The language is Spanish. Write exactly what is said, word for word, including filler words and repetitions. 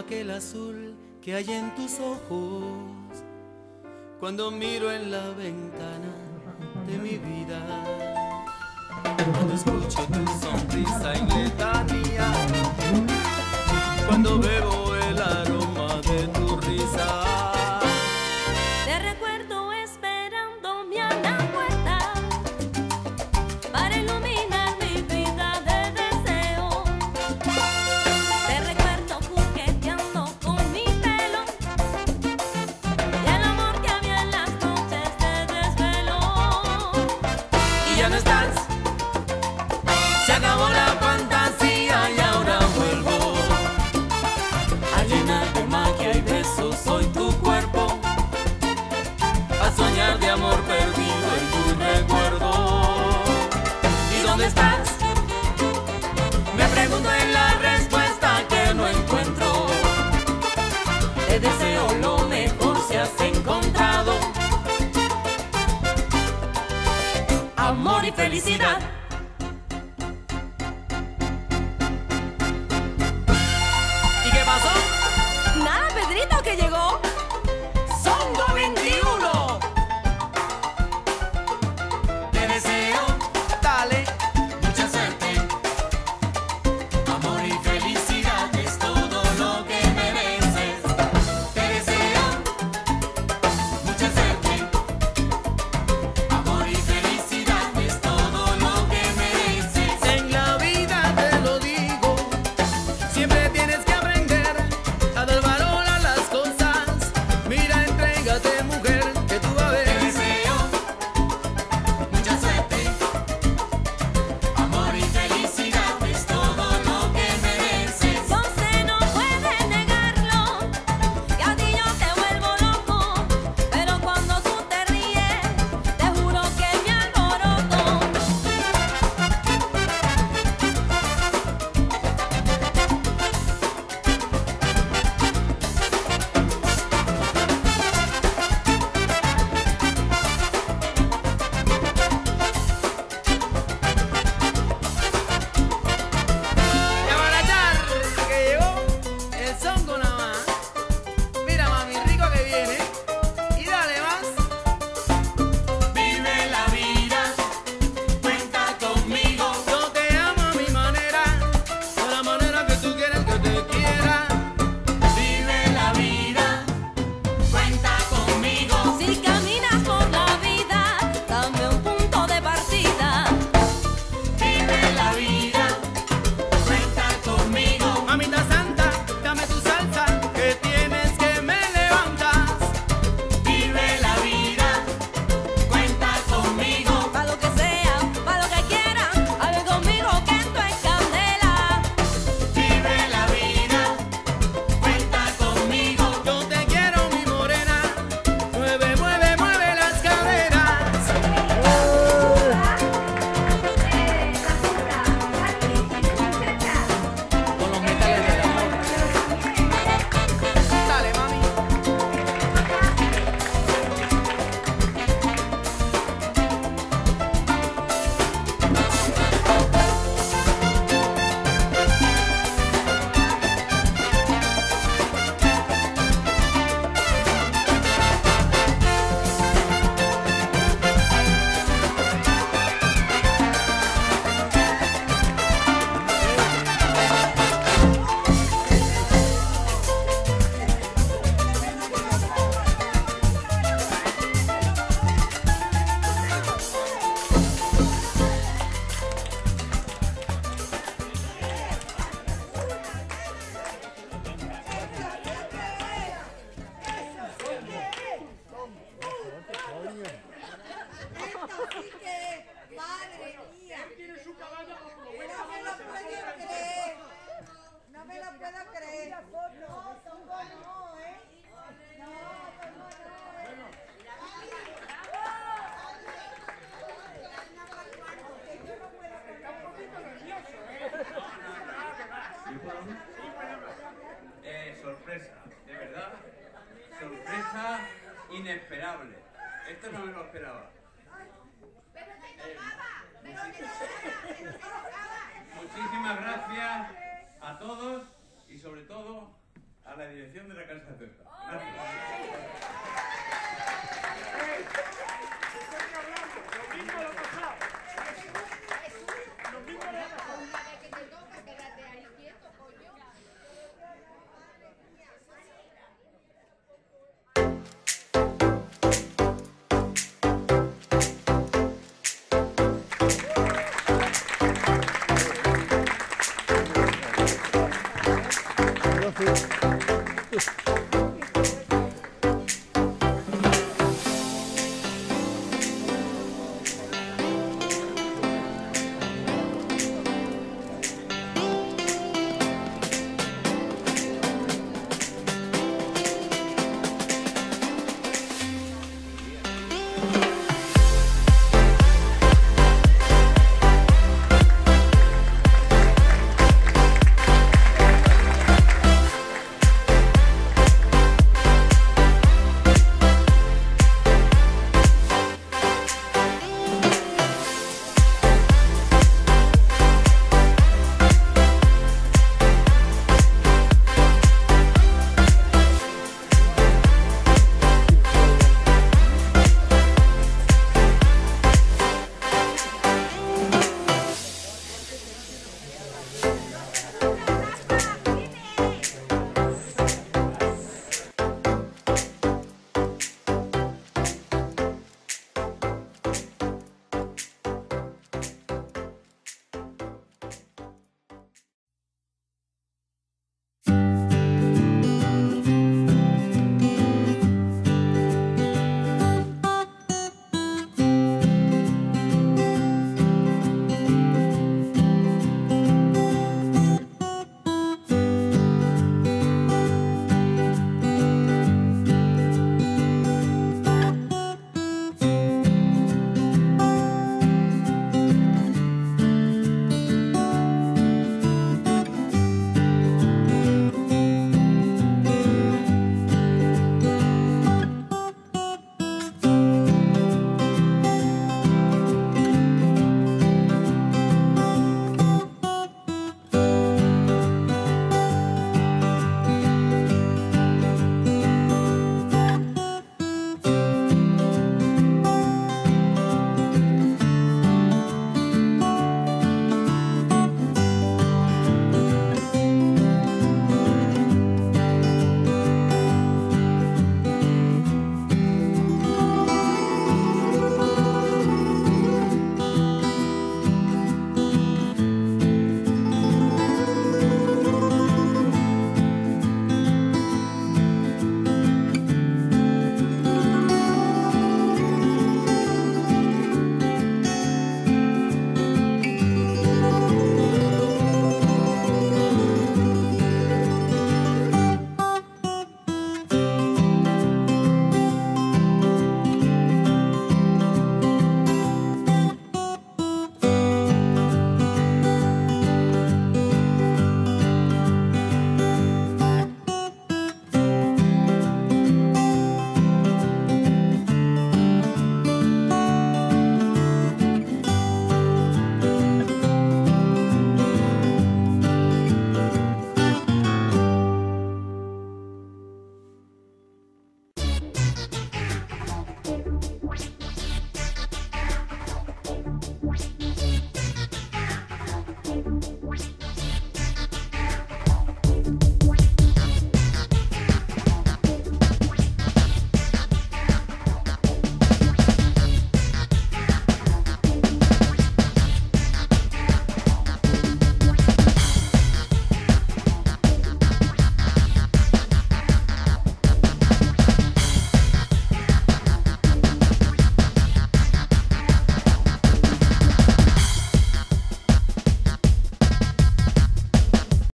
aquel azul que hay en tus ojos cuando miro en la ventana de mi vida. Cuando escucho tu sonrisa en letanía, cuando bebo el aroma de tu risa. Te recuerdo esperándome a la puerta para iluminar mi vida de deseo. Te recuerdo jugueteando con mi pelo y el amor que había en las noches de desvelo. Y ya no estás, se acabó la fantasía y ahora vuelvo a llenar de magia y besos hoy tu cuerpo, a soñar de amor perdido en tu recuerdo. ¿Y dónde estás? Me pregunto en la respuesta que no encuentro. Te deseo lo mejor si has encontrado amor y felicidad. ¿Y qué pasó? Nada, Pedrito, que llegó. Songo veintiuno. Te deseo, dale, mucha suerte. Amor y felicidad es todo lo que mereces. Te deseo, mucha suerte. Amor y felicidad es todo lo que mereces. En la vida te lo digo, siempre tienes que aprender a dar valor a las cosas. Mira, entrégate, mujer, que tú vas a ver. Te deseo mucha suerte. Amor y felicidad es todo lo que mereces. No se no puede negarlo, que a ti yo te vuelvo loco, pero cuando tú te ríes, te juro que me alboroto. Ya van a echar, que llegó el songo nada más. Mira, mami, rico que viene. Y dale más. Vive la vida, cuenta conmigo. Yo te amo a mi manera, de la manera que tú quieres que te quiera. Vive la vida, cuenta conmigo. Si caminas por la vida, dame un punto de partida. Vive la vida, cuenta conmigo. Mamita santa, dame tu salsa, que tienes que me levantas. Vive la vida, cuenta conmigo. Pa' lo que sea, pa' lo que quieran, hable conmigo que esto es candela. Vive la vida, cuenta conmigo. Yo te quiero, mi morena. Mueve, mueve, mueve las caderas. Con los metales del amor. Dale, mami. Madre mía. No me lo puedo creer. No me lo puedo creer. No, Songo no, ¿eh? No, Songo no, ¿eh? Que yo no puedo creer. Eh, sorpresa, de verdad, sorpresa inesperable. Esto no me lo esperaba. Eh, muchísimas gracias a todos y sobre todo a la dirección de la Casa Cerda.